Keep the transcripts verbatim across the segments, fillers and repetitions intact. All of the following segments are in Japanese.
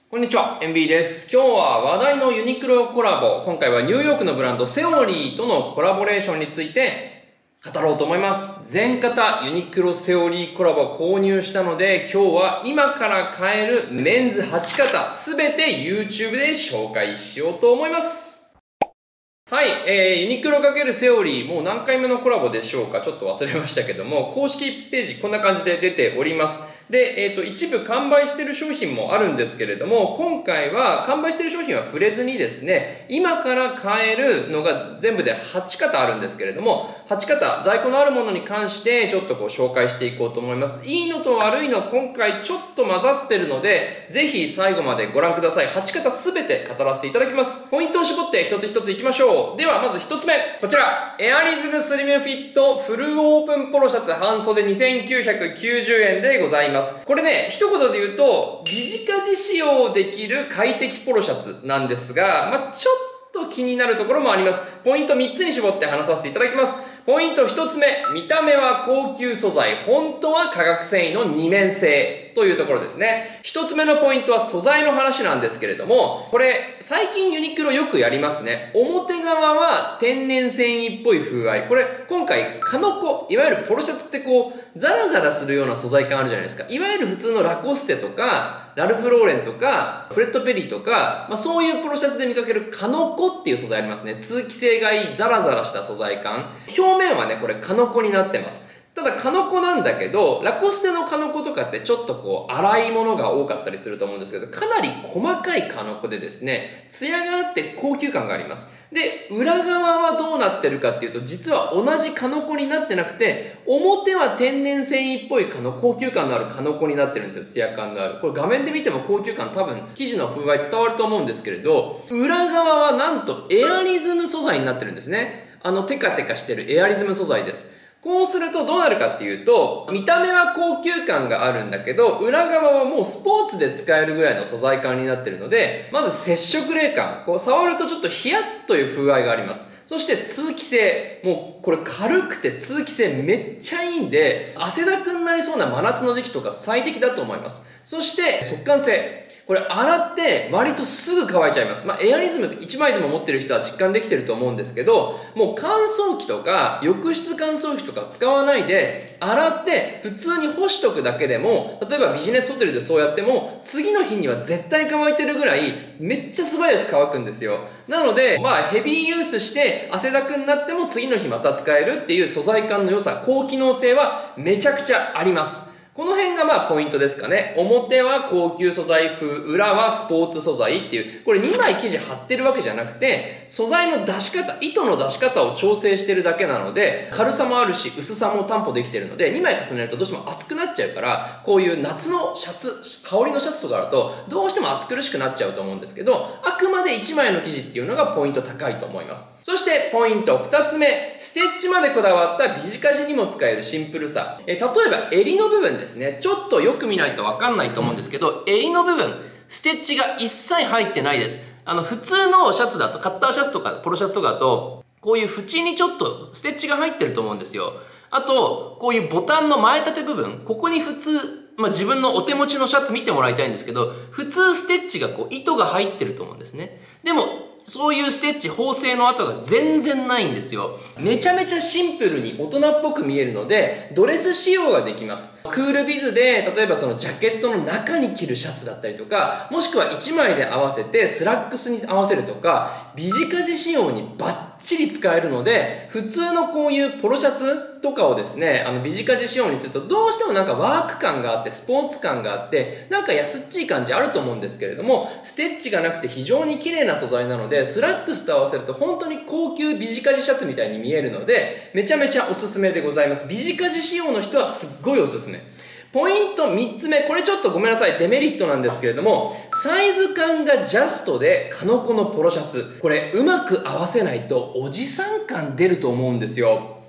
こんにちは、エムビー です。今日は話題のユニクロコラボ、今回はニューヨークのブランドセオリーとのコラボレーションについて語ろうと思います。全型ユニクロセオリーコラボ購入したので、今日は今から買えるメンズはち型すべて YouTube で紹介しようと思います。はい、えー、ユニクロ×セオリー、もう何回目のコラボでしょうか、ちょっと忘れましたけども、公式ページこんな感じで出ております。で、えっと、一部完売している商品もあるんですけれども、今回は完売している商品は触れずにですね、今から買えるのが全部ではち型あるんですけれども、はち型、在庫のあるものに関してちょっとこう紹介していこうと思います。いいのと悪いの今回ちょっと混ざってるので、ぜひ最後までご覧ください。はち型すべて語らせていただきます。ポイントを絞って一つ一ついきましょう。ではまず一つ目、こちら、エアリズムスリムフィットフルオープンポロシャツ半袖にせんきゅうひゃくきゅうじゅうえんでございます。これね、一言で言うと、ビジカジ使用できる快適ポロシャツなんですが、まあ、ちょっと気になるところもあります。ポイントみっつに絞って話させていただきます。ポイントひとつめ、見た目は高級素材、本当は化学繊維の二面性というところですね。ひとつめのポイントは素材の話なんですけれども、これ最近ユニクロよくやりますね。表側は天然繊維っぽい風合い。これ今回カノコ、いわゆるポロシャツってこうザラザラするような素材感あるじゃないですか。いわゆる普通のラコステとかラルフローレンとかフレッドペリーとか、まあ、そういうポロシャツで見かけるカノコっていう素材ありますね。通気性がいいザラザラした素材感。表面はねこれカノコになってます。ただカノコなんだけど、ラコステのカノコとかってちょっとこう粗いものが多かったりすると思うんですけど、かなり細かいカノコでですね、ツヤがあって高級感があります。で、裏側はどうなってるかっていうと、実は同じカノコになってなくて、表は天然繊維っぽいカノ高級感のあるカノコになってるんですよ。ツヤ感のある。これ画面で見ても高級感多分生地の風合い伝わると思うんですけれど、裏側はなんとエアリズム素材になってるんですね。あのテカテカしてるエアリズム素材です。こうするとどうなるかっていうと、見た目は高級感があるんだけど、裏側はもうスポーツで使えるぐらいの素材感になってるので、まず接触冷感。こう触るとちょっとヒヤッという風合いがあります。そして通気性。もうこれ軽くて通気性めっちゃいいんで、汗だくになりそうな真夏の時期とか最適だと思います。そして速乾性。これ洗って割とすぐ乾いちゃいます。まあ、エアリズムいちまいでも持ってる人は実感できてると思うんですけど、もう乾燥機とか浴室乾燥機とか使わないで、洗って普通に干しとくだけでも、例えばビジネスホテルでそうやっても、次の日には絶対乾いてるぐらい、めっちゃ素早く乾くんですよ。なので、まあ、ヘビーユースして汗だくになっても次の日また使えるっていう素材感の良さ、高機能性はめちゃくちゃあります。この辺がまあポイントですかね。表は高級素材風、裏はスポーツ素材っていう、これにまい生地貼ってるわけじゃなくて、素材の出し方、糸の出し方を調整してるだけなので、軽さもあるし、薄さも担保できてるので、にまい重ねるとどうしても熱くなっちゃうから、こういう夏のシャツ、香りのシャツとかだと、どうしても暑苦しくなっちゃうと思うんですけど、あくまでいちまいの生地っていうのがポイント高いと思います。そしてポイントふたつめ、ステッチまでこだわったビジカジにも使えるシンプルさ。え例えば襟の部分ですね。ちょっとよく見ないとわかんないと思うんですけど、襟の部分、ステッチが一切入ってないです。あの普通のシャツだと、カッターシャツとかポロシャツとかだと、こういう縁にちょっとステッチが入ってると思うんですよ。あと、こういうボタンの前立て部分、ここに普通、まあ、自分のお手持ちのシャツ見てもらいたいんですけど、普通ステッチがこう糸が入ってると思うんですね。でも、そういうステッチ、縫製の跡が全然ないんですよ。めちゃめちゃシンプルに大人っぽく見えるので、ドレス仕様ができます。クールビズで、例えばそのジャケットの中に着るシャツだったりとか、もしくはいちまいで合わせてスラックスに合わせるとか、ビジカジ仕様にバッチリ使えるので、普通のこういうポロシャツとかをですね、あのビジカジ仕様にするとどうしてもなんかワーク感があって、スポーツ感があって、なんか安っちい感じあると思うんですけれども、ステッチがなくて非常に綺麗な素材なので、スラックスと合わせると本当に高級ビジカジシャツみたいに見えるので、めちゃめちゃおすすめでございます。ビジカジ仕様の人はすっごいおすすめ。ポイントみっつめ、これちょっとごめんなさい、デメリットなんですけれども、サイズ感がジャストでカノコのポロシャツ。これうまく合わせないとおじさん感出ると思うんですよ。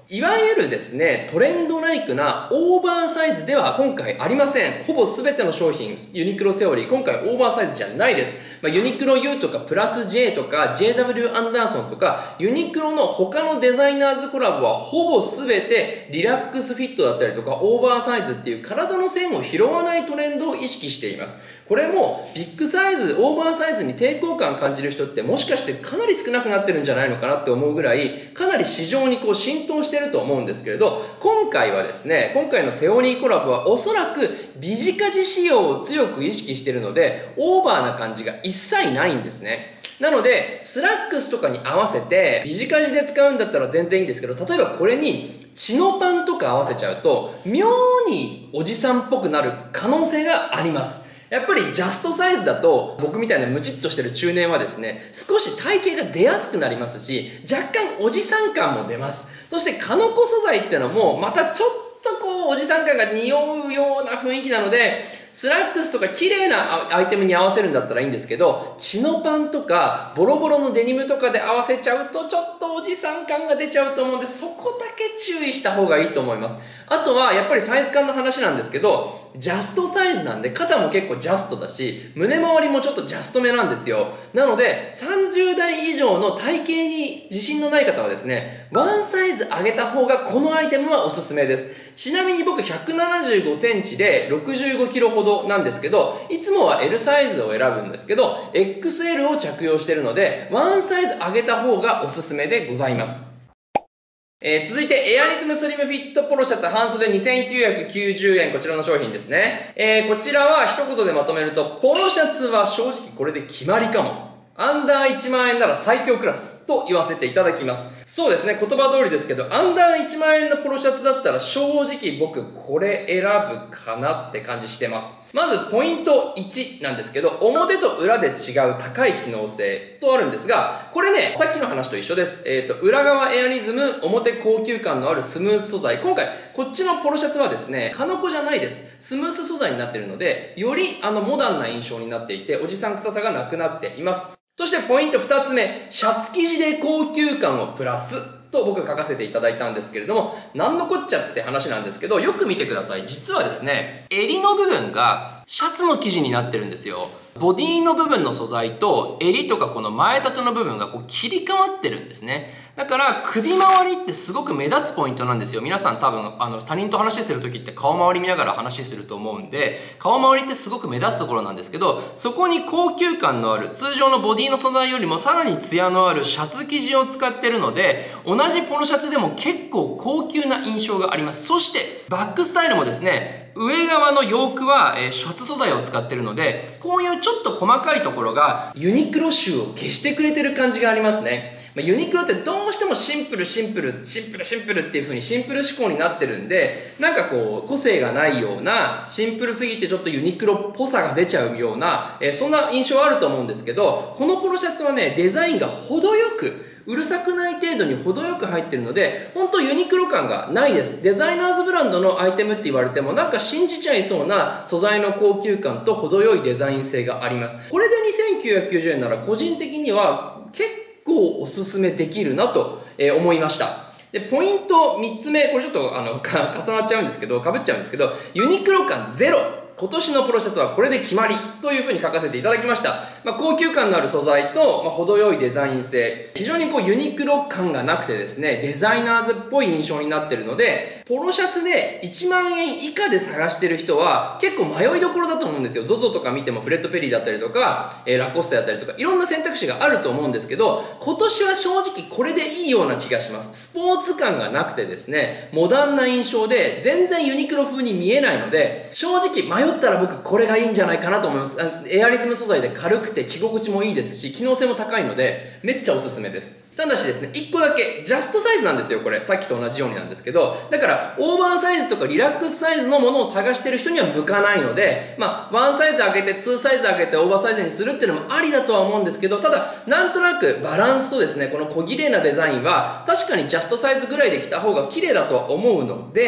いわゆるですね、トレンドライクなオーバーサイズでは今回ありません。ほぼ全ての商品、ユニクロセオリー、今回オーバーサイズじゃないです。まあ、ユニクロ ユー とかプラス J とか ジェイダブリュー アンダーソンとか、ユニクロの他のデザイナーズコラボはほぼ全てリラックスフィットだったりとか、オーバーサイズっていう体の線を拾わないトレンドを意識しています。これもビッグサイズ、オーバーサイズに抵抗感感じる人ってもしかしてかなり少なくなってるんじゃないのかなって思うぐらい、かなり市場にこう浸透してると思うんですけれど、今回はですね、今回のセオリーコラボはおそらくビジカジ仕様を強く意識しているので、オーバーな感じが一切ないんですね。なので、スラックスとかに合わせて、ビジカジで使うんだったら全然いいんですけど、例えばこれにチノパンとか合わせちゃうと、妙におじさんっぽくなる可能性があります。やっぱりジャストサイズだと僕みたいなムチっとしてる中年はですね、少し体型が出やすくなりますし、若干おじさん感も出ます。そしてカノコ素材ってのもまたちょっとこうおじさん感が匂うような雰囲気なので、スラックスとか綺麗なアイテムに合わせるんだったらいいんですけど、チノパンとかボロボロのデニムとかで合わせちゃうとちょっとおじさん感が出ちゃうと思うんで、そこだけ注意した方がいいと思います。あとはやっぱりサイズ感の話なんですけど、ジャストサイズなんで肩も結構ジャストだし、胸周りもちょっとジャストめなんですよ。なのでさんじゅう代以上の体型に自信のない方はですね、ワンサイズ上げた方がこのアイテムはおすすめです。ちなみに僕ひゃくななじゅうごセンチでろくじゅうごキロほどなんですけど、いつもは エル サイズを選ぶんですけど エックスエル を着用しているので、ワンサイズ上げた方がおすすめでございます。えー、続いてエアリズムスリムフィットポロシャツ半袖にせんきゅうひゃくきゅうじゅうえん、こちらの商品ですね。えー、こちらは一言でまとめると、ポロシャツは正直これで決まりかも。アンダーいちまんえんなら最強クラスと言わせていただきます。そうですね、言葉通りですけど、アンダーいちまんえんのポロシャツだったら正直僕これ選ぶかなって感じしてます。まずポイントいちなんですけど、表と裏で違う高い機能性とあるんですが、これね、さっきの話と一緒です。えっと、裏側エアリズム、表高級感のあるスムース素材。今回、こっちのポロシャツはですね、カノコじゃないです。スムース素材になっているので、よりあのモダンな印象になっていて、おじさん臭さがなくなっています。そしてポイントふたつめ、シャツ生地で高級感をプラスと僕が書かせていただいたんですけれども、なんのこっちゃって話なんですけど、よく見てください。実はですね、襟の部分がシャツの生地になってるんですよ。ボディの部分の素材と襟とかこの前立ての部分がこう切り替わってるんですね。だから首周りってすごく目立つポイントなんですよ。皆さん多分あの他人と話する時って顔周り見ながら話すると思うんで、顔周りってすごく目立つところなんですけど、そこに高級感のある通常のボディの素材よりもさらにツヤのあるシャツ生地を使ってるので、同じポロシャツでも結構高級な印象があります。そしてバックスタイルもですね、上側のヨークは、えー、シャツ素材を使ってるので、こういうちょっと細かいところがユニクロ臭を消してくれてる感じがありますね。まあ、ユニクロってどうしてもシンプルシンプルシンプルシンプルっていう風にシンプル思考になってるんで、なんかこう個性がないような、シンプルすぎてちょっとユニクロっぽさが出ちゃうような、えー、そんな印象はあると思うんですけど、このポロシャツはね、デザインが程よくうるさくない程度に程よく入ってるので、本当ユニクロ感がないです。デザイナーズブランドのアイテムって言われてもなんか信じちゃいそうな素材の高級感と程よいデザイン性があります。これでにせんきゅうひゃくきゅうじゅうえんなら個人的には結構おすすめできるなと思いました。で、ポイントみっつめ、これちょっとあのか重なっちゃうんですけど、かぶっちゃうんですけど、ユニクロ感ゼロ。今年のポロシャツはこれで決まりというふうに書かせていただきました。まあ、高級感のある素材と、まあ、程よいデザイン性。非常にこうユニクロ感がなくてですね、デザイナーズっぽい印象になってるので、ポロシャツでいちまんえん以下で探してる人は結構迷いどころだと思うんですよ。ゾゾ とか見てもフレッド・ペリーだったりとか、えー、ラコステだったりとか、いろんな選択肢があると思うんですけど、今年は正直これでいいような気がします。スポーツ感がなくてですね、モダンな印象で全然ユニクロ風に見えないので、正直迷ったら僕これがいいんじゃないかなと思います。エアリズム素材で軽くて着心地もいいですし、機能性も高いのでめっちゃおすすめです。ただしですね、いっこだけジャストサイズなんですよ、これ。さっきと同じようになんですけど、だからオーバーサイズとかリラックスサイズのものを探してる人には向かないので、まあワンサイズ上げてツーサイズ上げてオーバーサイズにするっていうのもありだとは思うんですけど、ただなんとなくバランスとですね、この小綺麗なデザインは確かにジャストサイズぐらいで着た方が綺麗だとは思うので、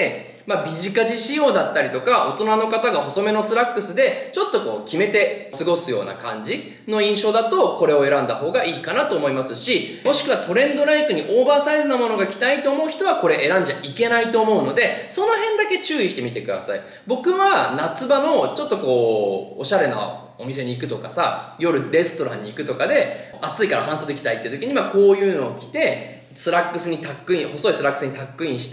まあ、短地仕様だったりとか、大人の方が細めのスラックスで、ちょっとこう決めて過ごすような感じの印象だと、これを選んだ方がいいかなと思いますし、もしくはトレンドライクにオーバーサイズなものが着たいと思う人は、これ選んじゃいけないと思うので、その辺だけ注意してみてください。僕は夏場のちょっとこう、おしゃれなお店に行くとかさ、夜レストランに行くとかで、暑いから半袖着たいっていう時に、まあこういうのを着て、スラックスにタックイン、細いスラックスにタックインして、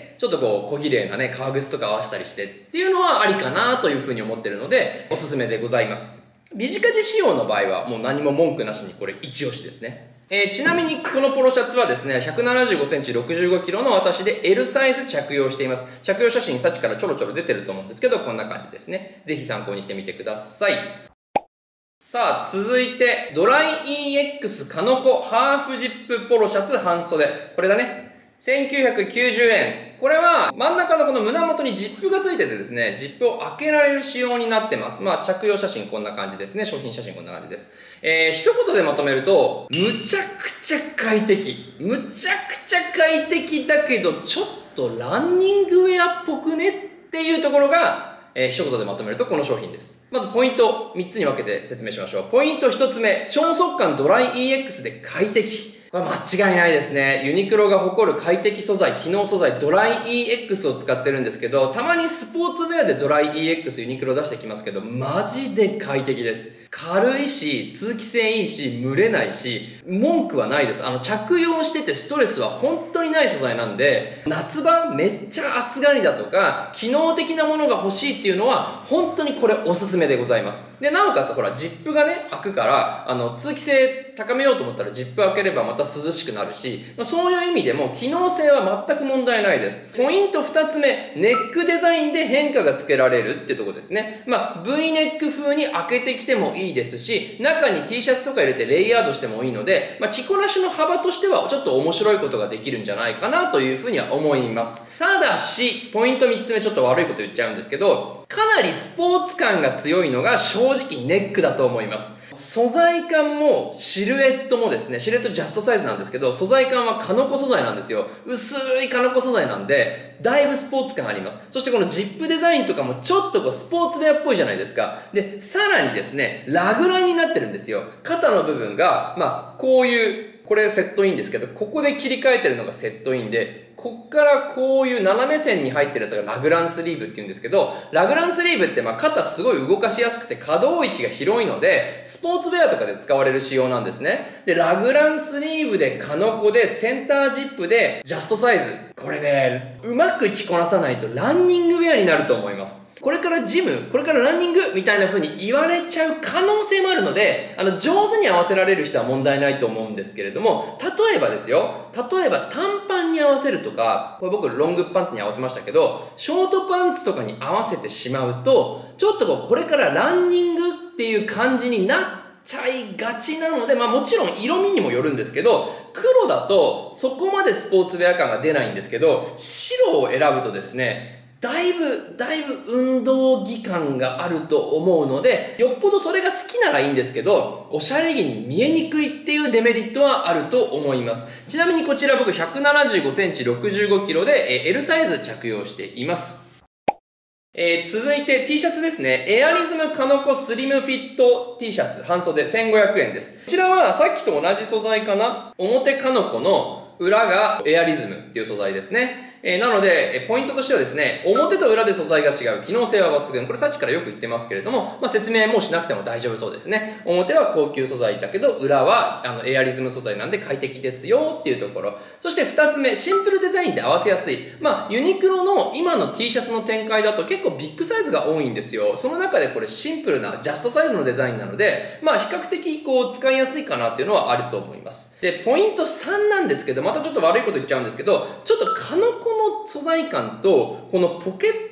ちょっとこう小綺麗なね、革靴とか合わせたりしてっていうのはありかなというふうに思ってるので、おすすめでございます。短地仕様の場合はもう何も文句なしにこれ一押しですね。えー、ちなみにこのポロシャツはですね、ひゃくななじゅうごセンチ、ろくじゅうごキロの私で エル サイズ着用しています。着用写真さっきからちょろちょろ出てると思うんですけど、こんな感じですね。ぜひ参考にしてみてください。さあ、続いて、ドライ イーエックス カノコハーフジップポロシャツ半袖。これだね。せんきゅうひゃくきゅうじゅうえん。これは真ん中のこの胸元にジップがついててですね、ジップを開けられる仕様になってます。まあ、着用写真こんな感じですね。商品写真こんな感じです。えー、一言でまとめると、むちゃくちゃ快適。むちゃくちゃ快適だけど、ちょっとランニングウェアっぽくねっていうところが、えー、一言でまとめるとこの商品です。まずポイントみっつに分けて説明しましょう。ポイントひとつめ、超速乾ドライ イーエックス で快適。これ間違いないですね。ユニクロが誇る快適素材、機能素材、ドライ イーエックス を使ってるんですけど、たまにスポーツウェアでドライ イーエックス ユニクロ出してきますけど、マジで快適です。軽いし、通気性いいし、蒸れないし、文句はないです。あの、着用しててストレスは本当にない素材なんで、夏場めっちゃ暑がりだとか、機能的なものが欲しいっていうのは、本当にこれおすすめでございます。で、なおかつほら、ジップがね、開くから、あの、通気性高めようと思ったらジップ開ければまた涼しくなるし、まあ、そういう意味でも機能性は全く問題ないです。ポイントふたつめ、ネックデザインで変化がつけられるってとこですね。まあ、V ネック風に開けてきてもいいですし、中に T シャツとか入れてレイヤードしてもいいので、まあ、着こなしの幅としてはちょっと面白いことができるんじゃないかなというふうには思います。ただし、ポイントみっつめちょっと悪いこと言っちゃうんですけど、かなりスポーツ感が強いのが正直ネックだと思います。素材感もシルエットもですね、シルエットジャストサイズなんですけど、素材感はカノコ素材なんですよ。薄いカノコ素材なんで、だいぶスポーツ感あります。そしてこのジップデザインとかもちょっとこうスポーツウェアっぽいじゃないですか。で、さらにですね、ラグランになってるんですよ。肩の部分が、まあ、こういう、これセットインですけど、ここで切り替えてるのがセットインで、こっからこういう斜め線に入ってるやつがラグランスリーブって言うんですけど、ラグランスリーブってまあ肩すごい動かしやすくて可動域が広いので、スポーツウェアとかで使われる仕様なんですね。で、ラグランスリーブでカノコでセンタージップでジャストサイズ。これね、うまく着こなさないとランニングウェアになると思います。これからジム、これからランニングみたいな風に言われちゃう可能性もあるので、あの、上手に合わせられる人は問題ないと思うんですけれども、例えばですよ、例えば短パンに合わせるとか、これ僕ロングパンツに合わせましたけど、ショートパンツとかに合わせてしまうと、ちょっとこう、これからランニングっていう感じになってちゃいがちなので、まあもちろん色味にもよるんですけど、黒だとそこまでスポーツウェア感が出ないんですけど、白を選ぶとですね、だいぶ、だいぶ運動着感があると思うので、よっぽどそれが好きならいいんですけど、おしゃれ着に見えにくいっていうデメリットはあると思います。ちなみにこちら僕ひゃくななじゅうごセンチ、ろくじゅうごキロで エル サイズ着用しています。えー、続いて T シャツですね。エアリズムカノコスリムフィット T シャツ半袖せんごひゃくえんです。こちらはさっきと同じ素材かな。表カノコの裏がエアリズムっていう素材ですね。えー、なので、ポイントとしてはですね、表と裏で素材が違う、機能性は抜群。これさっきからよく言ってますけれども、まあ、説明もしなくても大丈夫そうですね。表は高級素材だけど、裏はあのエアリズム素材なんで快適ですよっていうところ。そして二つ目、シンプルデザインで合わせやすい。まあ、ユニクロの今の T シャツの展開だと結構ビッグサイズが多いんですよ。その中でこれシンプルなジャストサイズのデザインなので、まあ、比較的こう使いやすいかなっていうのはあると思います。で、ポイントさんなんですけど、またちょっと悪いこと言っちゃうんですけど、ちょっとカノコの素材感とこのポケット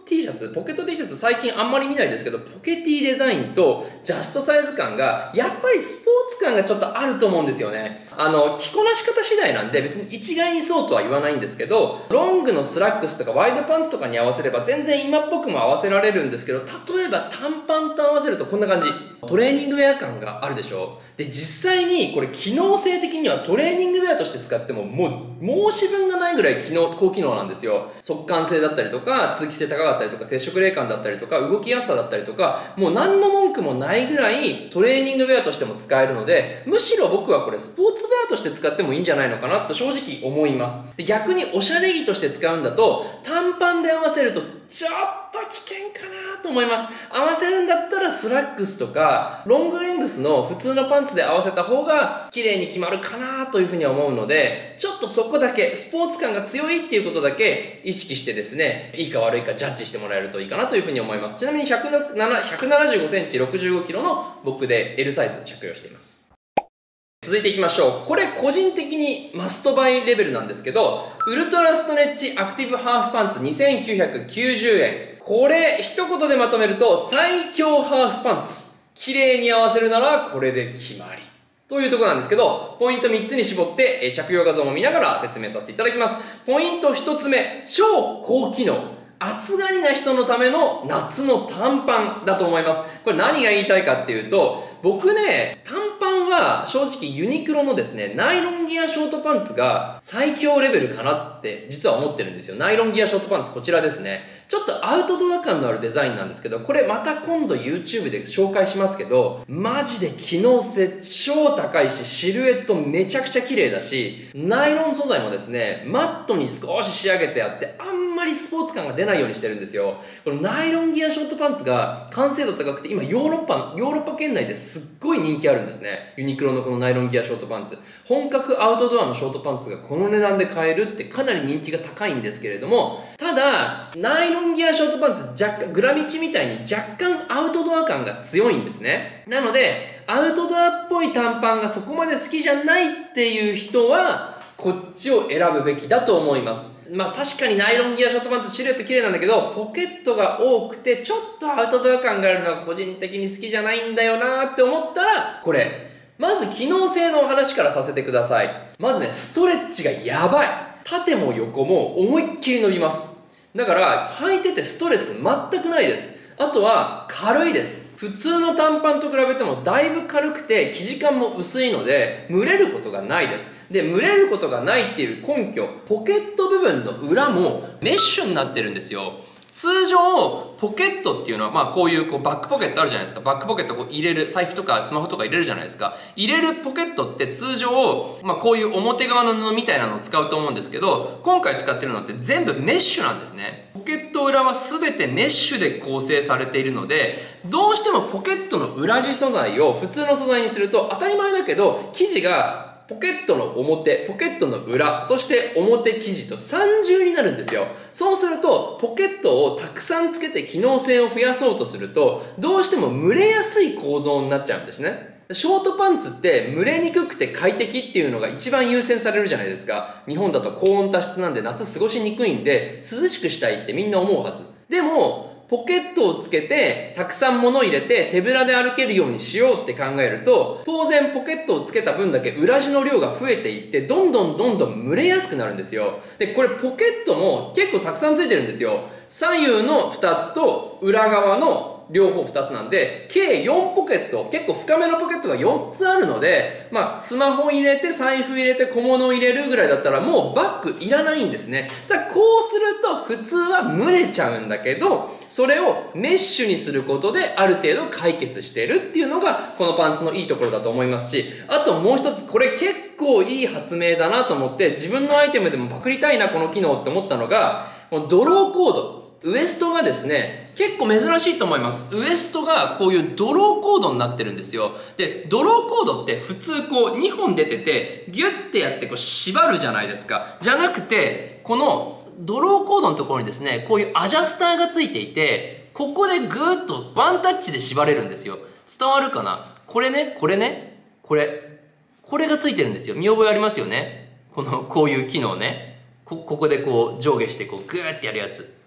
T シャツ、ポケット T シャツ最近あんまり見ないですけど、ポケ T デザインとジャストサイズ感が、やっぱりスポーツ感がちょっとあると思うんですよね。あの、着こなし方次第なんで別に一概にそうとは言わないんですけど、ロングのスラックスとかワイドパンツとかに合わせれば全然今っぽくも合わせられるんですけど、例えば短パンと合わせるとこんな感じ。トレーニングウェア感があるでしょ。で、実際にこれ機能性的にはトレーニングウェアとして使ってももう申し分がないぐらい機能、高機能なんですよ。速乾性だったりとか、通気性高かったりとか、接触冷感だったりとか、動きやすさだったりとか、もう何の文句もないぐらいトレーニングウェアとしても使えるので、むしろ僕はこれスポーツウェアとして使ってもいいんじゃないのかなと正直思います。で、逆におしゃれ着として使うんだと、短パンで合わせるとちょっと危険かなと思います。合わせるんだったらスラックスとか、ロングレングスの普通のパンツで合わせた方が綺麗に決まるかなというふうには思うので、ちょっとそこだけ、スポーツ感が強いっていうことだけ意識してですね、いいか悪いかジャッジしてもらえるといいかなというふうに思います。ちなみにひゃくななじゅうごセンチ、ろくじゅうごキロの僕で L サイズ着用しています。続いていきましょう。これ個人的にマストバイレベルなんですけど、ウルトラストレッチアクティブハーフパンツにせんきゅうひゃくきゅうじゅうえん。これ一言でまとめると最強ハーフパンツ。綺麗に合わせるならこれで決まり。というところなんですけど、ポイントみっつに絞って着用画像も見ながら説明させていただきます。ポイントひとつめ、超高機能。暑がりな人のための夏の短パンだと思います。これ何が言いたいかっていうと、僕ね、短パンは正直ユニクロのですね、ナイロンギアショートパンツが最強レベルかなって実は思ってるんですよ。ナイロンギアショートパンツこちらですね。ちょっとアウトドア感のあるデザインなんですけど、これまた今度 YouTube で紹介しますけど、マジで機能性超高いし、シルエットめちゃくちゃ綺麗だし、ナイロン素材もですね、マットに少し仕上げてあって、あんまりスポーツ感が出ないようにしてるんですよ。このナイロンギアショートパンツが完成度高くて、今ヨーロッパ、ヨーロッパ圏内ですっごい人気あるんですね。ユニクロのこのナイロンギアショートパンツ。本格アウトドアのショートパンツがこの値段で買えるってかなり人気が高いんですけれども、ただ、ナイロンギアショートパンツ若干、グラミチみたいに若干アウトドア感が強いんですね。なので、アウトドアっぽい短パンがそこまで好きじゃないっていう人は、こっちを選ぶべきだと思います。まあ確かにナイロンギアショートパンツシルエット綺麗なんだけど、ポケットが多くてちょっとアウトドア感があるのは個人的に好きじゃないんだよなって思ったら、これ。まず機能性のお話からさせてください。まずね、ストレッチがやばい。縦も横も思いっきり伸びます。だから履いててストレス全くないです。あとは軽いです。普通の短パンと比べてもだいぶ軽くて生地感も薄いので蒸れることがないです。で、蒸れることがないっていう根拠、ポケット部分の裏もメッシュになってるんですよ。通常ポケットっていうのはまあこういうこうバックポケットあるじゃないですか。バックポケットこう入れる、財布とかスマホとか入れるじゃないですか。入れるポケットって通常まあこういう表側の布みたいなのを使うと思うんですけど、今回使ってるのって全部メッシュなんですね。ポケット裏は全てメッシュで構成されているので、どうしてもポケットの裏地素材を普通の素材にすると当たり前だけど生地がポケットの表、ポケットの裏、そして表生地と三重になるんですよ。そうすると、ポケットをたくさんつけて機能性を増やそうとすると、どうしても蒸れやすい構造になっちゃうんですね。ショートパンツって蒸れにくくて快適っていうのが一番優先されるじゃないですか。日本だと高温多湿なんで夏過ごしにくいんで、涼しくしたいってみんな思うはず。でも、ポケットをつけて、たくさん物入れて手ぶらで歩けるようにしようって考えると、当然ポケットをつけた分だけ裏地の量が増えていって、どんどんどんどん蒸れやすくなるんですよ。で、これポケットも結構たくさんついてるんですよ。左右のふたつと裏側の両方ふたつなんで、計よんポケット、結構深めのポケットがよっつあるので、まあ、スマホ入れて、財布入れて、小物を入れるぐらいだったらもうバッグいらないんですね。だからこうすると普通は蒸れちゃうんだけど、それをメッシュにすることである程度解決してるっていうのがこのパンツのいいところだと思いますし、あともう一つこれ結構いい発明だなと思って自分のアイテムでもパクりたいなこの機能って思ったのが、このドローコード。ウエストがですね、結構珍しいと思います。ウエストがこういうドローコードになってるんですよ。で、ドローコードって普通こうにほん出てて、ギュッてやってこう縛るじゃないですか。じゃなくて、このドローコードのところにですね、こういうアジャスターがついていて、ここでグーッとワンタッチで縛れるんですよ。伝わるかな？これね、これね、これ。これがついてるんですよ。見覚えありますよね？この、こういう機能ね。こ、ここでこう上下してこうグーッてやるやつ。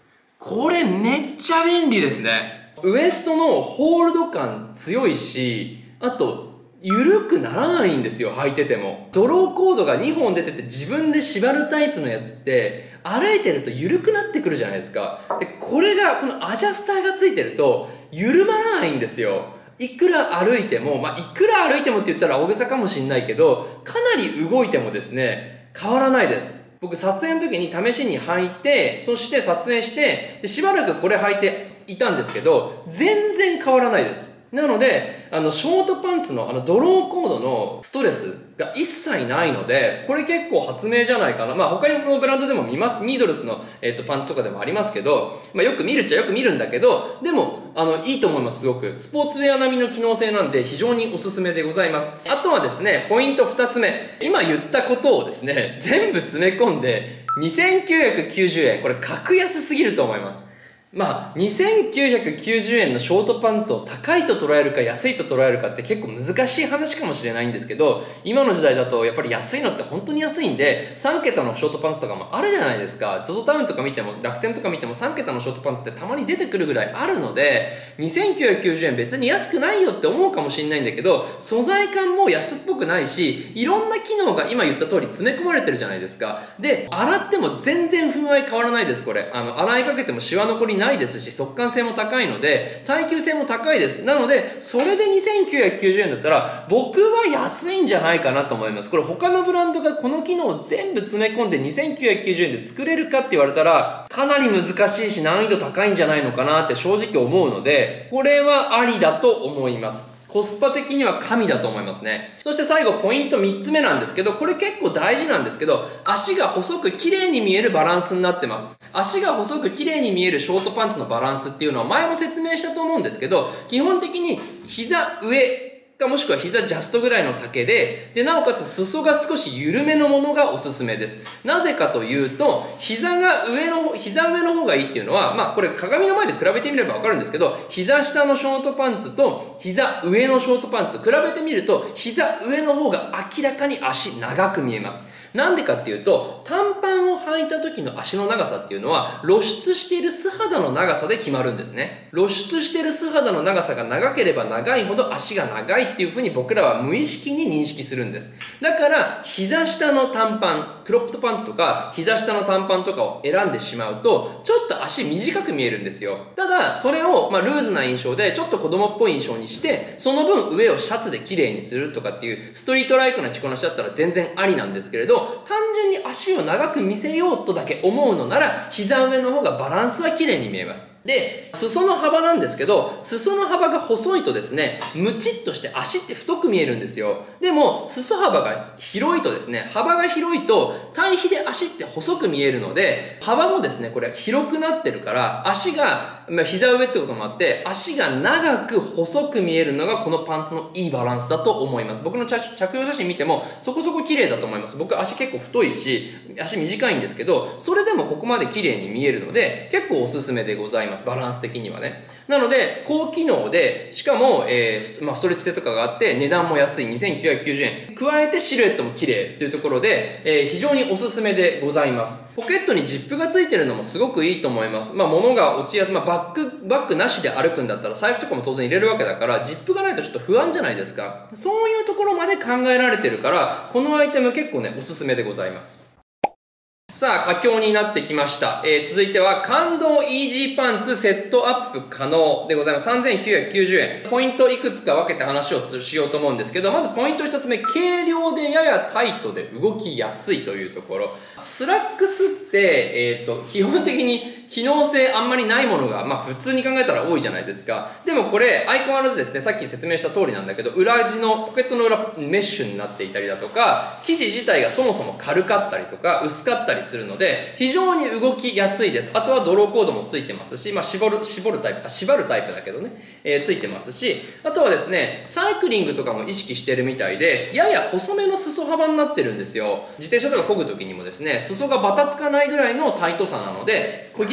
これめっちゃ便利ですね。ウエストのホールド感強いし、あと、緩くならないんですよ、履いてても。ドローコードがにほん出てて自分で縛るタイプのやつって、歩いてると緩くなってくるじゃないですか。で、これが、このアジャスターがついてると、緩まらないんですよ。いくら歩いても、まあ、いくら歩いてもって言ったら大げさかもしんないけど、かなり動いてもですね、変わらないです。僕、撮影の時に試しに履いて、そして撮影して、でしばらくこれ履いていたんですけど、全然変わらないです。なので、あの、ショートパンツのあの、ドローコードのストレスが一切ないので、これ結構発明じゃないかな。まあ、他のブランドでも見ます。ニードルスの、えっと、パンツとかでもありますけど、まあ、よく見るっちゃよく見るんだけど、でも、あの、いいと思います、すごく。スポーツウェア並みの機能性なんで、非常におすすめでございます。あとはですね、ポイントふたつめ。今言ったことをですね、全部詰め込んで、にせんきゅうひゃくきゅうじゅうえん。これ、格安すぎると思います。まあ、にせんきゅうひゃくきゅうじゅうえんのショートパンツを高いと捉えるか安いと捉えるかって結構難しい話かもしれないんですけど、今の時代だとやっぱり安いのって本当に安いんで、さんけたのショートパンツとかもあるじゃないですか。ゾゾタウンとか見ても、楽天とか見てもさんけたのショートパンツってたまに出てくるぐらいあるので、にせんきゅうひゃくきゅうじゅうえん別に安くないよって思うかもしれないんだけど、素材感も安っぽくないし、いろんな機能が今言った通り詰め込まれてるじゃないですか。で、洗っても全然風合い変わらないです、これ。あの、洗いかけてもシワ残りないですし、速乾性も高いので、耐久性も高いです。なので、それでにせんきゅうひゃくきゅうじゅうえんだったら、僕は安いんじゃないかなと思います。これ他のブランドがこの機能を全部詰め込んでにせんきゅうひゃくきゅうじゅうえんで作れるかって言われたら、かなり難しいし難易度高いんじゃないのかなって正直思うので、これはありだと思います。コスパ的には神だと思いますね。そして最後ポイントみっつめなんですけど、これ結構大事なんですけど、足が細く綺麗に見えるバランスになってます。足が細く綺麗に見えるショートパンツのバランスっていうのは前も説明したと思うんですけど、基本的に膝上かもしくは膝ジャストぐらいの丈で、で、なおかつ裾が少し緩めのものがおすすめです。なぜかというと、膝が上の、膝上の方がいいっていうのは、まあこれ鏡の前で比べてみればわかるんですけど、膝下のショートパンツと膝上のショートパンツ、比べてみると、膝上の方が明らかに足長く見えます。なんでかっていうと、短パンを履いた時の足の長さっていうのは、露出している素肌の長さで決まるんですね。露出している素肌の長さが長ければ長いほど足が長いっていうふうに僕らは無意識に認識するんです。だから、膝下の短パン、クロップトパンツとか、膝下の短パンとかを選んでしまうと、ちょっと足短く見えるんですよ。ただ、それを、まあ、ルーズな印象で、ちょっと子供っぽい印象にして、その分上をシャツで綺麗にするとかっていう、ストリートライクな着こなしだったら全然ありなんですけれど、単純に足を長く見せようとだけ思うのなら、膝上の方がバランスは綺麗に見えます。で、裾の幅なんですけど、裾の幅が細いとですね、ムチっとして足って太く見えるんですよ。でも、裾幅が広いとですね、幅が広いと、対比で足って細く見えるので、幅もですね、これ広くなってるから、足が、まあ、膝上ってこともあって、足が長く細く見えるのがこのパンツのいいバランスだと思います。僕の着用写真見ても、そこそこ綺麗だと思います。僕足結構太いし、足短いんですけど、それでもここまで綺麗に見えるので、結構おすすめでございます。バランス的にはね。なので、高機能で、しかも、えー、まあ、ストレッチ性とかがあって、値段も安いにせんきゅうひゃくきゅうじゅうえん。加えてシルエットも綺麗というところで、えー、非常におすすめでございます。ポケットにジップがついてるのもすごくいいと思います。まあ、物が落ちやすい。まあ、バッグ、バッグなしで歩くんだったら、財布とかも当然入れるわけだから、ジップがないとちょっと不安じゃないですか。そういうところまで考えられてるから、このアイテム結構ね、おすすめでございます。さあ、佳境になってきました。えー、続いては、感動イージーパンツセットアップ可能でございます。さんぜんきゅうひゃくきゅうじゅうえん。ポイントいくつか分けて話をしようと思うんですけど、まずポイントひとつめ、軽量でややタイトで動きやすいというところ。スラックスって、えっと、基本的に機能性あんまりないものが、まあ普通に考えたら多いじゃないですか。でもこれ、相変わらずですね、さっき説明した通りなんだけど、裏地の、ポケットの裏、メッシュになっていたりだとか、生地自体がそもそも軽かったりとか、薄かったりするので、非常に動きやすいです。あとはドローコードもついてますし、まあ絞る、絞るタイプ、あ、縛るタイプだけどね、えー、ついてますし、あとはですね、サイクリングとかも意識してるみたいで、やや細めの裾幅になってるんですよ。自転車とか漕ぐ時にもですね、裾がバタつかないぐらいのタイトさなので、小切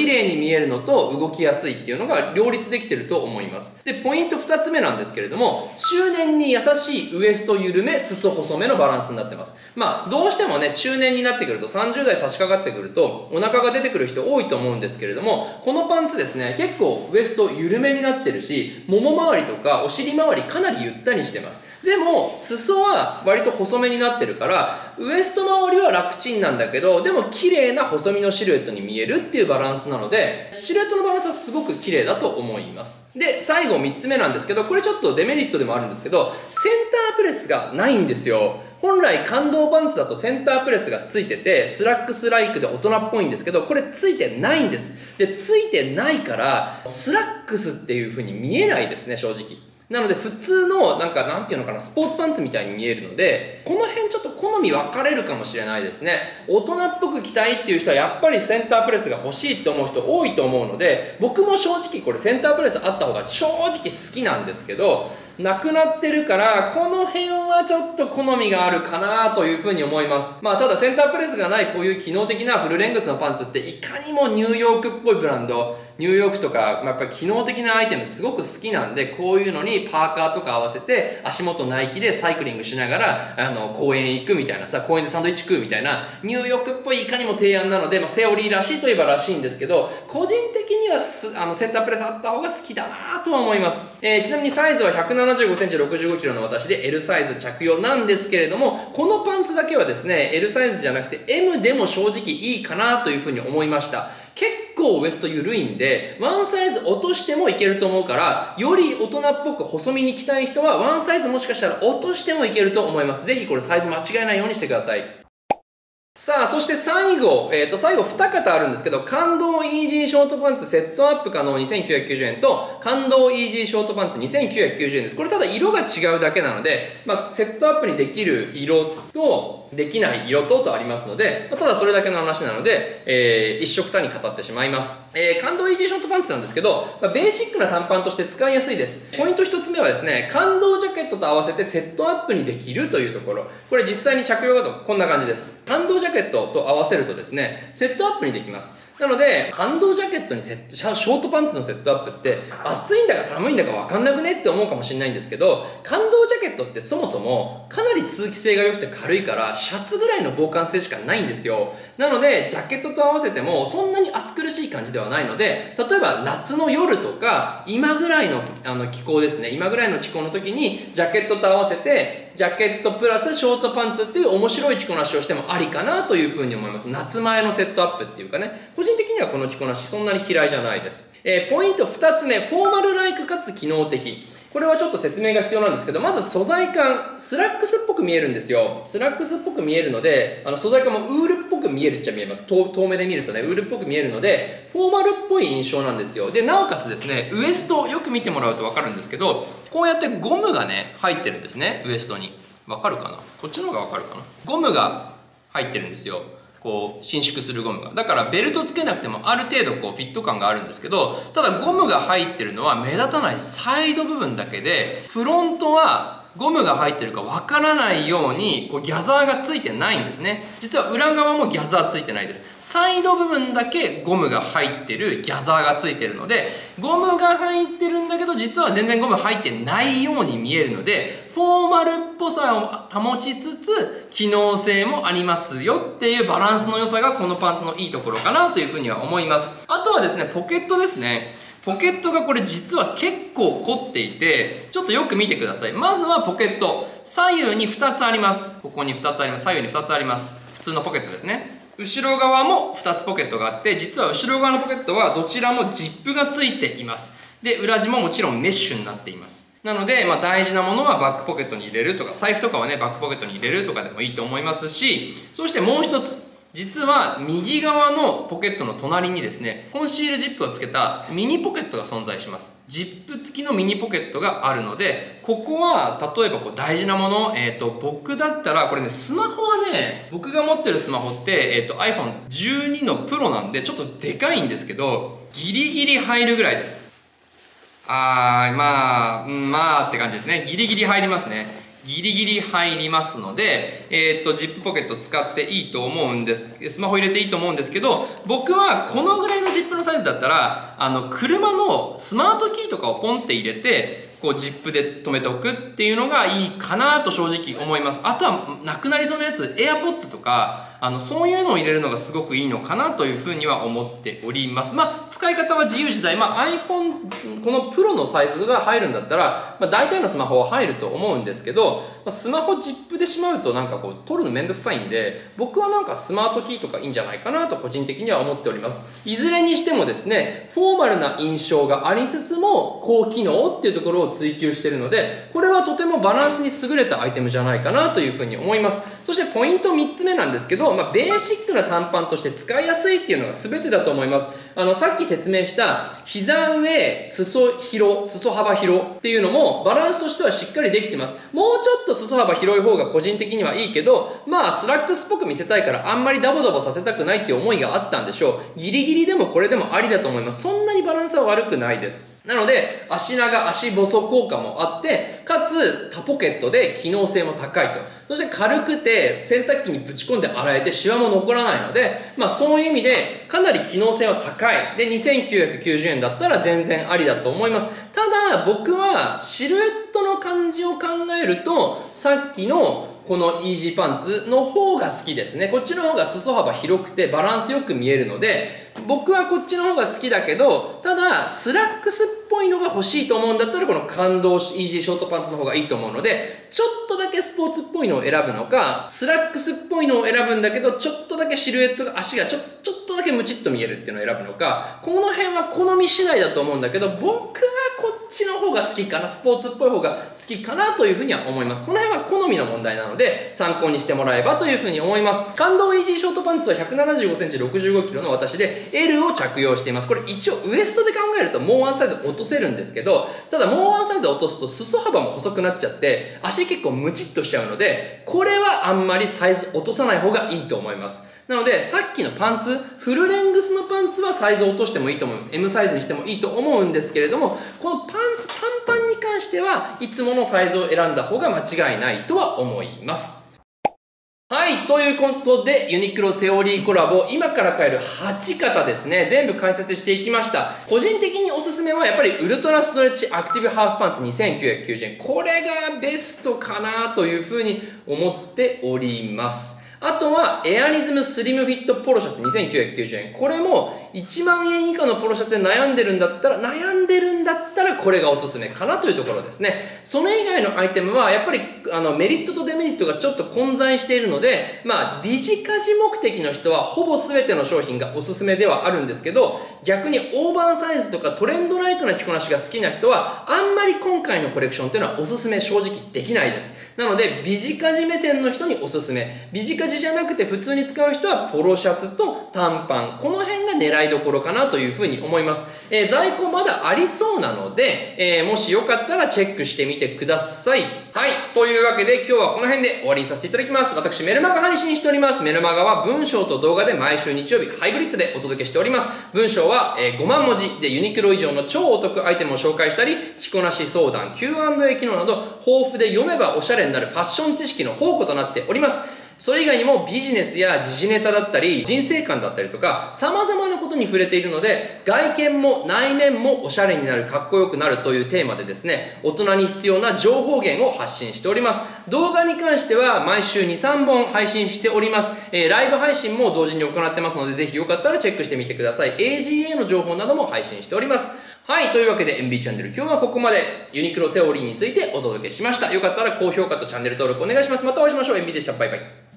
麗に見えるのと動きやすいっていうのが両立できてると思います。で、ポイントふたつめなんですけれども、中年に優しいウエスト緩め、裾細めのバランスになってます。まあ、どうしてもね、中年になってくると、さんじゅう代差し掛かってくると、お腹が出てくる人多いと思うんですけれども、このパンツですね、結構ウエスト緩めになってるし、もも周りとかお尻周りかなりゆったりしてます。でも、裾は割と細めになってるから、ウエスト周りは楽ちんなんだけど、でも綺麗な細身のシルエットに見えるっていうバランスなので、シルエットのバランスはすごく綺麗だと思います。で、最後みっつめなんですけど、これちょっとデメリットでもあるんですけど、センタープレスがないんですよ。本来感動パンツだとセンタープレスがついてて、スラックスライクで大人っぽいんですけど、これついてないんです。で、ついてないから、スラックスっていう風に見えないですね、正直。なので普通のなんかなんていうのかなスポーツパンツみたいに見えるので、この辺ちょっと好み分かれるかもしれないですね。大人っぽく着たいっていう人はやっぱりセンタープレスが欲しいって思う人多いと思うので、僕も正直これセンタープレスあった方が正直好きなんですけど、なくなってるからこの辺はちょっと好みがあるかなというふうに思います。まあただセンタープレスがないこういう機能的なフルレングスのパンツっていかにもニューヨークっぽいブランド、ニューヨークとか、まあ、やっぱり機能的なアイテムすごく好きなんで、こういうのにパーカーとか合わせて足元ナイキでサイクリングしながらあの公園行くみたいなさ、公園でサンドイッチ食うみたいなニューヨークっぽいいかにも提案なので、まあ、セオリーらしいといえばらしいんですけど、個人的にはすあのセンタープレスあった方が好きだなとは思います。えー、ちなみにサイズはひゃくななじゅうごセンチろくじゅうごキロの私で エル サイズ着用なんですけれども、このパンツだけはですね エル サイズじゃなくて エム でも正直いいかなというふうに思いました。結構ウエスト緩いんで、ワンサイズ落としてもいけると思うから、より大人っぽく細身に着たい人は、ワンサイズもしかしたら落としてもいけると思います。ぜひこれサイズ間違えないようにしてください。さあ、そして最後、えっと、最後に方あるんですけど、感動イージーショートパンツセットアップ可能にせんきゅうひゃくきゅうじゅうえんと、感動イージーショートパンツにせんきゅうひゃくきゅうじゅうえんです。これただ色が違うだけなので、まあ、セットアップにできる色と、できない色ととありますので、まあ、ただそれだけの話なので、えー、一色単に語ってしまいます。えー、感動イージーショートパンツなんですけど、まあ、ベーシックな短パンとして使いやすいです。ポイント一つ目はですね、感動ジャケットと合わせてセットアップにできるというところ。これ実際に着用画像、こんな感じです。感動ジャケットと合わせるとですね、セットアップにできます。なので、感動ジャケットにセット、ショートパンツのセットアップって、暑いんだか寒いんだか分かんなくねって思うかもしれないんですけど、感動ジャケットってそもそもかなり通気性が良くて軽いから、シャツぐらいの防寒性しかないんですよ。なので、ジャケットと合わせてもそんなに暑苦しい感じではないので、例えば夏の夜とか、今ぐらいのあの気候ですね、今ぐらいの気候の時に、ジャケットと合わせて、ジャケットプラスショートパンツっていう面白い着こなしをしてもありかなというふうに思います。夏前のセットアップっていうかね、個人的にはこの着こなしそんなに嫌いじゃないです。えー、ポイントふたつめ、フォーマルライクかつ機能的。これはちょっと説明が必要なんですけど、まず素材感、スラックスっぽく見えるんですよ。スラックスっぽく見えるので、あの素材感もウールっぽく見えるっちゃ見えます。遠, 遠目で見るとね、ウールっぽく見えるので、フォーマルっぽい印象なんですよ。で、なおかつですね、ウエストよく見てもらうと分かるんですけど、こうやってゴムがね、入ってるんですね、ウエストに。分かるかな？こっちの方が分かるかな？ゴムが入ってるんですよ。こう伸縮するゴムが。だからベルトつけなくてもある程度こうフィット感があるんですけど、ただゴムが入ってるのは目立たないサイド部分だけで、フロントはゴムが入ってるかわからないようにこうギャザーがついてないんですね。実は裏側もギャザーついてないです。サイド部分だけゴムが入ってるギャザーがついてるので、ゴムが入ってるんだけど実は全然ゴム入ってないように見えるので、フォーマルっぽさを保ちつつ機能性もありますよっていうバランスの良さがこのパンツのいいところかなというふうには思います。あとはですね、ポケットですね。ポケットがこれ実は結構凝っていて、ちょっとよく見てください。まずはポケット。左右にふたつあります。ここにふたつあります。左右にふたつあります。普通のポケットですね。後ろ側もふたつポケットがあって、実は後ろ側のポケットはどちらもジップがついています。で、裏地ももちろんメッシュになっています。なので、まあ、大事なものはバックポケットに入れるとか、財布とかはね、バックポケットに入れるとかでもいいと思いますし、そしてもう一つ。実は右側のポケットの隣にですね、コンシールジップをつけたミニポケットが存在します。ジップ付きのミニポケットがあるので、ここは例えばこう大事なもの、えっと、僕だったら、これね、スマホはね、僕が持ってるスマホって、えっと、アイフォンじゅうに のプロなんで、ちょっとでかいんですけど、ギリギリ入るぐらいです。あー、まあ、うん、まあって感じですね。ギリギリ入りますね。 ギリギリ入りますので、えー、っとジップポケット使っていいと思うんです。スマホ入れていいと思うんですけど、僕はこのぐらいのジップのサイズだったら、あの車のスマートキーとかをポンって入れて、こうジップで留めておくっていうのがいいかなと正直思います。あとはなくなりそうなやつ、AirPods とか、あのそういうのを入れるのがすごくいいのかなというふうには思っております。まあ使い方は自由自在。まあ iPhone、このプロのサイズが入るんだったら、まあ大体のスマホは入ると思うんですけど、スマホジップでしまうとなんかこう取るのめんどくさいんで、僕はなんかスマートキーとかいいんじゃないかなと個人的には思っております。いずれにしてもですね、フォーマルな印象がありつつも高機能っていうところを追求しているので、これはとてもバランスに優れたアイテムじゃないかなというふうに思います。そしてポイントみっつめなんですけど、まあ、ベーシックな短パンとして使いやすいっていうのが全てだと思います。あのさっき説明した膝上、裾広、裾幅広っていうのもバランスとしてはしっかりできてます。もうちょっと裾幅広い方が個人的にはいいけど、まあスラックスっぽく見せたいからあんまりダボダボさせたくないっていう思いがあったんでしょう。ギリギリでもこれでもありだと思います。そんなにバランスは悪くないです。なので足長、足細効果もあって、かつ多ポケットで機能性も高いと。そして軽くて洗濯機にぶち込んで洗えてシワも残らないので、まあそういう意味でかなり機能性は高い。で、にせんきゅうひゃくきゅうじゅうえんだったら全然ありだと思います。ただ僕はシルエットの感じを考えると、さっきのこのイージーパンツの方が好きですね。こっちの方が裾幅広くてバランスよく見えるので、僕はこっちの方が好きだけど、ただスラックスっぽいのが欲しいと思うんだったらこの感動イージーショートパンツの方がいいと思うので、ちょっとだけスポーツっぽいのを選ぶのか、スラックスっぽいのを選ぶんだけどちょっとだけシルエットが足がちょちょっとだけムチっと見えるっていうのを選ぶのか、この辺は好み次第だと思うんだけど、僕はこっちの方が好きかな、スポーツっぽい方が好きかなというふうには思います。この辺は好みの問題なので参考にしてもらえばというふうに思います。感動イージーショートパンツはひゃくななじゅうごセンチ、ろくじゅうごキロの私で エル を着用しています。これ一応ウエストで考えるともうワンサイズ落とせるんですけど、ただもうワンサイズ落とすと裾幅も細くなっちゃって足結構ムチっとしちゃうので、これはあんまりサイズ落とさない方がいいと思います。なのでさっきのパンツ、フルレングスのパンツはサイズ落としてもいいと思います。 エム サイズにしてもいいと思うんですけれども、このパンツ短パンに関してはいつものサイズを選んだ方が間違いないとは思います。はい。ということで、ユニクロセオリーコラボ、今から買えるはち型ですね。全部解説していきました。個人的におすすめは、やっぱりウルトラストレッチアクティブハーフパンツにせんきゅうひゃくきゅうじゅうえん。これがベストかなというふうに思っております。あとは、エアリズムスリムフィットポロシャツにせんきゅうひゃくきゅうじゅうえん。これもいちまんえん以下のポロシャツで悩んでるんだったら、悩んでるんだったらこれがおすすめかなというところですね。それ以外のアイテムは、やっぱりあのメリットとデメリットがちょっと混在しているので、まあ、美ジカジ目的の人はほぼ全ての商品がおすすめではあるんですけど、逆にオーバーサイズとかトレンドライクな着こなしが好きな人は、あんまり今回のコレクションっていうのはおすすめ正直できないです。なので、美ジカジ目線の人におすすめ。美ジカジじゃなくて普通に使う人はポロシャツと短パン。この辺が狙いどころかなというふうに思います。えー、在庫まだありそうなので、えー、もしよかったらチェックしてみてください。はい。というわけで今日はこの辺で終わりにさせていただきます。私、メルマガ配信しております。メルマガは文章と動画で毎週日曜日ハイブリッドでお届けしております。文章は、えー、ごまんもじでユニクロ以上の超お得アイテムを紹介したり、着こなし相談、キューアンドエー 機能など豊富で読めばおしゃれになるファッション知識の宝庫となっております。それ以外にもビジネスや時事ネタだったり人生観だったりとか様々なことに触れているので、外見も内面もおしゃれになる、かっこよくなるというテーマでですね、大人に必要な情報源を発信しております。動画に関しては毎週に、さんぼん配信しております。えー、ライブ配信も同時に行ってますので、ぜひよかったらチェックしてみてください。エージーエー の情報なども配信しております。はい。というわけで エムビー チャンネル今日はここまでユニクロセオリーについてお届けしました。よかったら高評価とチャンネル登録お願いします。またお会いしましょう。エムビー でした。バイバイ。